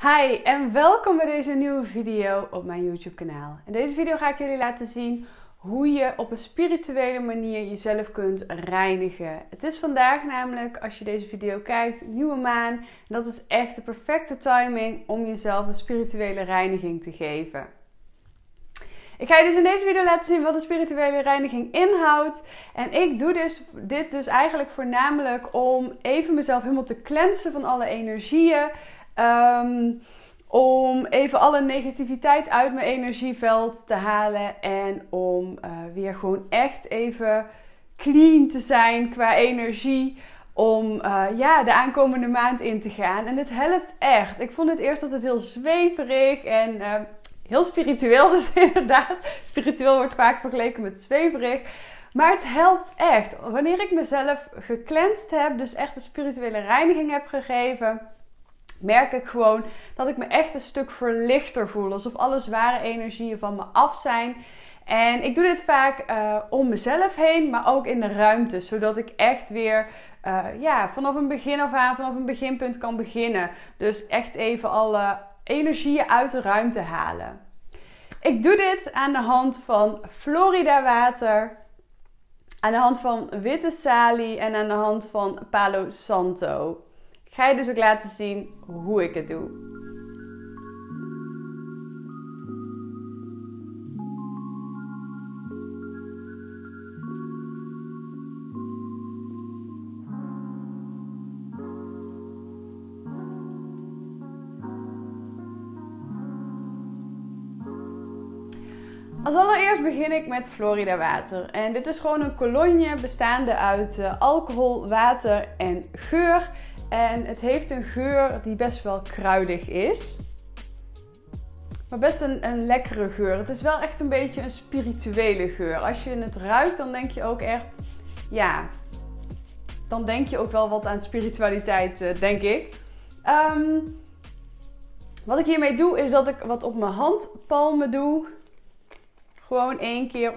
Hi en welkom bij deze nieuwe video op mijn YouTube kanaal. In deze video ga ik jullie laten zien hoe je op een spirituele manier jezelf kunt reinigen. Het is vandaag namelijk, als je deze video kijkt, nieuwe maan. En dat is echt de perfecte timing om jezelf een spirituele reiniging te geven. Ik ga je dus in deze video laten zien wat een spirituele reiniging inhoudt. En ik doe dit dus eigenlijk voornamelijk om even mezelf helemaal te cleansen van alle energieën. Om even alle negativiteit uit mijn energieveld te halen. En om weer gewoon echt even clean te zijn qua energie. Om de aankomende maand in te gaan. En het helpt echt. Ik vond het eerst altijd heel zweverig en heel spiritueel. Dus inderdaad, spiritueel wordt vaak vergeleken met zweverig. Maar het helpt echt. Wanneer ik mezelf gecleansed heb, dus echt een spirituele reiniging heb gegeven, merk ik gewoon dat ik me echt een stuk verlichter voel. Alsof alle zware energieën van me af zijn. En ik doe dit vaak om mezelf heen, maar ook in de ruimte. Zodat ik echt weer vanaf een begin af aan, vanaf een beginpunt kan beginnen. Dus echt even alle energieën uit de ruimte halen. Ik doe dit aan de hand van Florida water, aan de hand van witte salie en aan de hand van Palo Santo. Ik ga je dus ook laten zien hoe ik het doe. Als allereerst begin ik met Florida water. En dit is gewoon een kolonje bestaande uit alcohol, water en geur. En het heeft een geur die best wel kruidig is. Maar best een lekkere geur. Het is wel echt een beetje een spirituele geur. Als je het ruikt, dan denk je ook echt, ja, dan denk je ook wel wat aan spiritualiteit, denk ik. Wat ik hiermee doe, is dat ik wat op mijn handpalmen doe. Gewoon 1 keer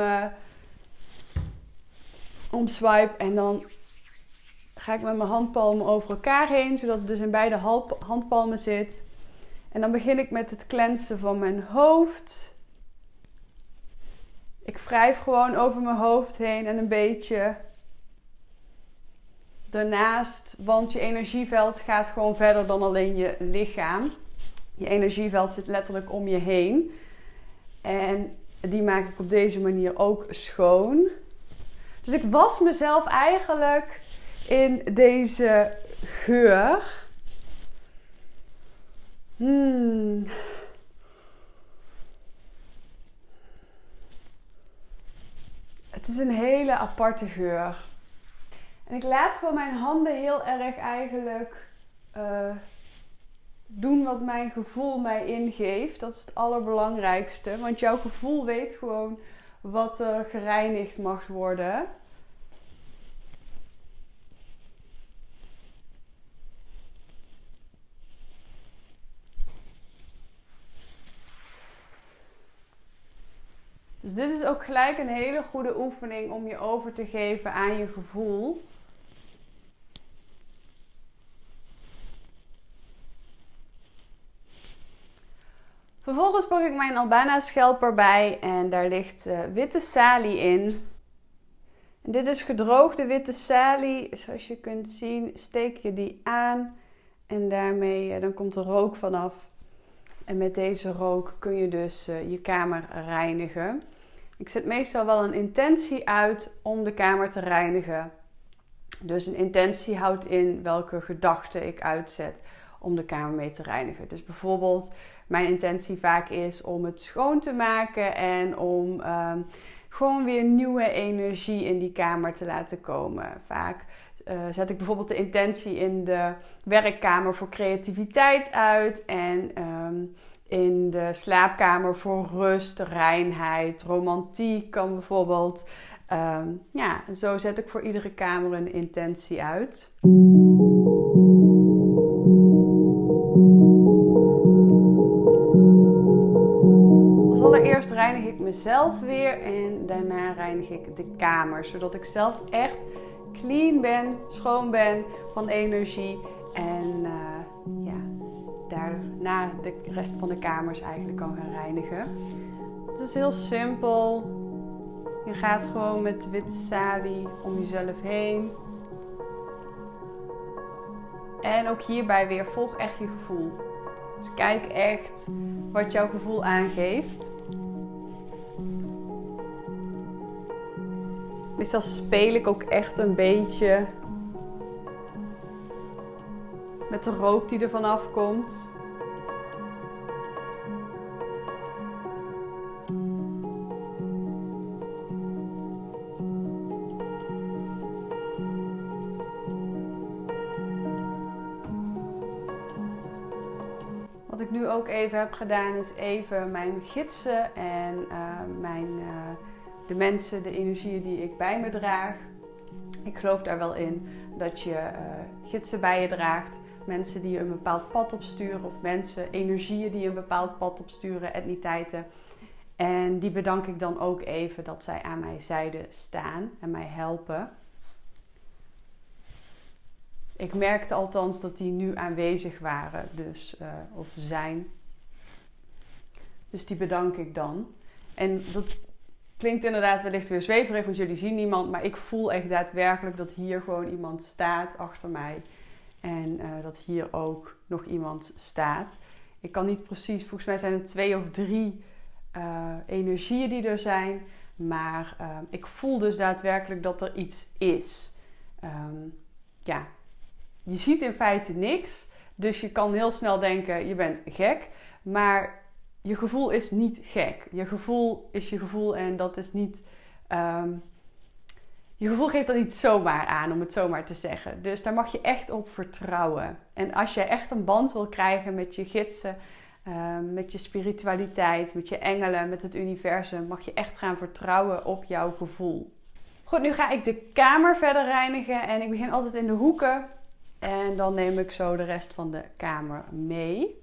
om swipe en dan ga ik met mijn handpalmen over elkaar heen, zodat het dus in beide handpalmen zit. En dan begin ik met het cleansen van mijn hoofd. Ik wrijf gewoon over mijn hoofd heen en een beetje daarnaast, want je energieveld gaat gewoon verder dan alleen je lichaam. Je energieveld zit letterlijk om je heen. En die maak ik op deze manier ook schoon. Dus ik was mezelf eigenlijk in deze geur. Het is een hele aparte geur. En ik laat gewoon mijn handen heel erg eigenlijk doen wat mijn gevoel mij ingeeft. Dat is het allerbelangrijkste. Want jouw gevoel weet gewoon wat er gereinigd mag worden. Dus dit is ook gelijk een hele goede oefening om je over te geven aan je gevoel. Vervolgens pak ik mijn Albana schelper bij en daar ligt witte salie in. En dit is gedroogde witte salie. Zoals je kunt zien steek je die aan en daarmee dan komt er rook vanaf. En met deze rook kun je dus je kamer reinigen. Ik zet meestal wel een intentie uit om de kamer te reinigen. Dus een intentie houdt in welke gedachten ik uitzet om de kamer mee te reinigen. Dus bijvoorbeeld mijn intentie vaak is om het schoon te maken en om gewoon weer nieuwe energie in die kamer te laten komen. Vaak zet ik bijvoorbeeld de intentie in de werkkamer voor creativiteit uit en in de slaapkamer voor rust, reinheid, romantiek kan bijvoorbeeld. Zo zet ik voor iedere kamer een intentie uit. Als allereerst reinig ik mezelf weer en daarna reinig ik de kamer. Zodat ik zelf echt clean ben, schoon ben van energie en daarna de rest van de kamers eigenlijk kan gaan reinigen. Het is heel simpel. Je gaat gewoon met de witte salie om jezelf heen. En ook hierbij weer, volg echt je gevoel. Dus kijk echt wat jouw gevoel aangeeft. Meestal speel ik ook echt een beetje met de rook die er vanaf komt. Wat ik nu ook even heb gedaan is even mijn gidsen en de mensen, de energieën die ik bij me draag. Ik geloof daar wel in dat je gidsen bij je draagt. Mensen die je een bepaald pad opsturen of mensen, energieën die je een bepaald pad opsturen, entiteiten. En die bedank ik dan ook even dat zij aan mijn zijde staan en mij helpen. Ik merkte althans dat die nu aanwezig waren, dus, of zijn. Dus die bedank ik dan. En dat klinkt inderdaad wellicht weer zweverig, want jullie zien niemand. Maar ik voel echt daadwerkelijk dat hier gewoon iemand staat achter mij. En dat hier ook nog iemand staat. Ik kan niet precies, volgens mij zijn het 2 of 3 energieën die er zijn. Maar ik voel dus daadwerkelijk dat er iets is. Ja, je ziet in feite niks. Dus je kan heel snel denken, je bent gek. Maar je gevoel is niet gek. Je gevoel is je gevoel en dat is niet... je gevoel geeft dat niet zomaar aan, om het zomaar te zeggen. Dus daar mag je echt op vertrouwen. En als je echt een band wil krijgen met je gidsen, met je spiritualiteit, met je engelen, met het universum, mag je echt gaan vertrouwen op jouw gevoel. Goed, nu ga ik de kamer verder reinigen en ik begin altijd in de hoeken. En dan neem ik zo de rest van de kamer mee.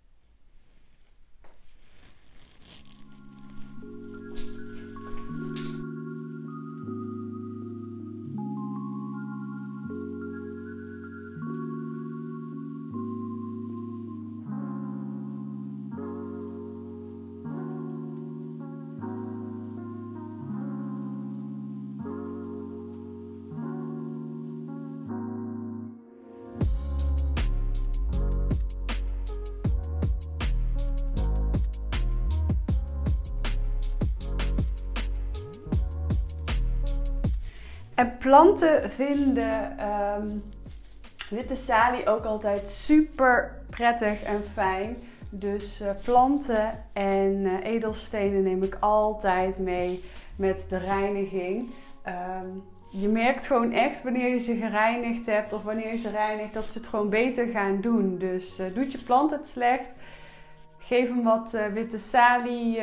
En planten vinden witte salie ook altijd super prettig en fijn. Dus planten en edelstenen neem ik altijd mee met de reiniging. Je merkt gewoon echt wanneer je ze gereinigd hebt of wanneer je ze reinigt dat ze het gewoon beter gaan doen. Dus doet je plant het slecht, geef hem wat witte salie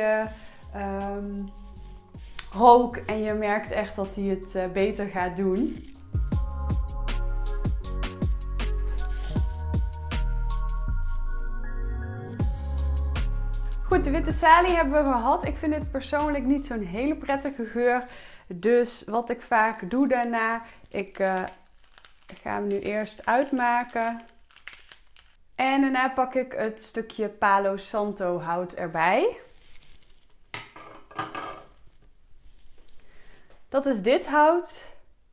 rook en je merkt echt dat hij het beter gaat doen. Goed, de witte salie hebben we gehad. Ik vind het persoonlijk niet zo'n hele prettige geur. Dus wat ik vaak doe daarna, ik ga hem nu eerst uitmaken. En daarna pak ik het stukje Palo Santo hout erbij. Dat is dit hout.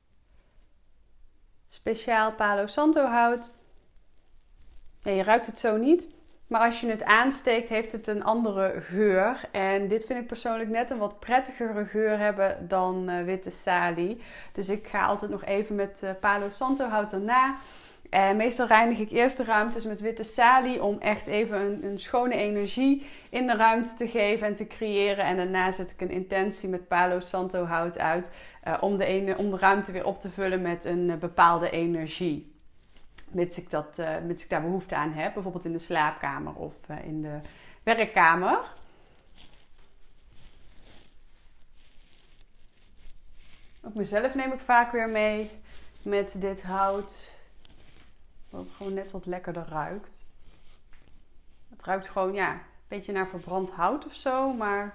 Speciaal Palo Santo hout. Ja, je ruikt het zo niet. Maar als je het aansteekt, heeft het een andere geur. En dit vind ik persoonlijk net een wat prettigere geur hebben dan witte salie. Dus ik ga altijd nog even met Palo Santo hout erna. En meestal reinig ik eerst de ruimtes met witte salie om echt even een schone energie in de ruimte te geven en te creëren. En daarna zet ik een intentie met Palo Santo hout uit om de ruimte weer op te vullen met een bepaalde energie. Mits ik daar behoefte aan heb, bijvoorbeeld in de slaapkamer of in de werkkamer. Ook mezelf neem ik vaak weer mee met dit hout. Dat het gewoon net wat lekkerder ruikt. Het ruikt gewoon, ja, een beetje naar verbrand hout of zo, maar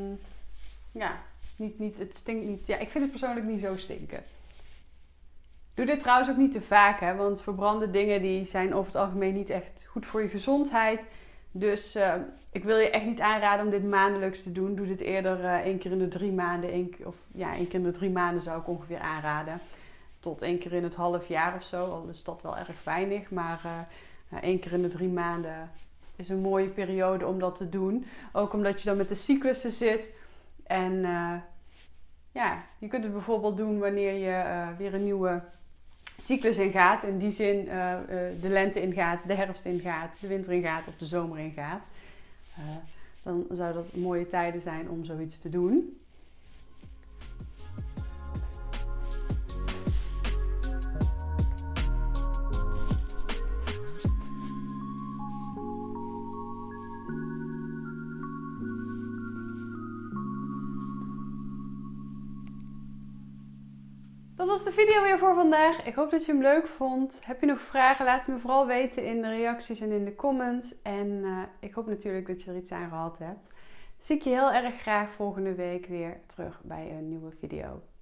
ja, het stinkt niet. Ja, ik vind het persoonlijk niet zo stinken. Doe dit trouwens ook niet te vaak, hè, want verbrande dingen die zijn over het algemeen niet echt goed voor je gezondheid. Dus ik wil je echt niet aanraden om dit maandelijks te doen. Doe dit eerder 1 keer in de 3 maanden. 1 keer in de 3 maanden zou ik ongeveer aanraden. Tot 1 keer in het half jaar of zo. Al is dat wel erg weinig. Maar 1 keer in de 3 maanden is een mooie periode om dat te doen. Ook omdat je dan met de cyclussen zit. En je kunt het bijvoorbeeld doen wanneer je weer een nieuwe cyclus ingaat. In die zin de lente ingaat, de herfst ingaat, de winter ingaat of de zomer ingaat. Dan zou dat mooie tijden zijn om zoiets te doen. Dat was de video weer voor vandaag. Ik hoop dat je hem leuk vond. Heb je nog vragen? Laat het me vooral weten in de reacties en in de comments. En ik hoop natuurlijk dat je er iets aan gehad hebt. Zie ik je heel erg graag volgende week weer terug bij een nieuwe video.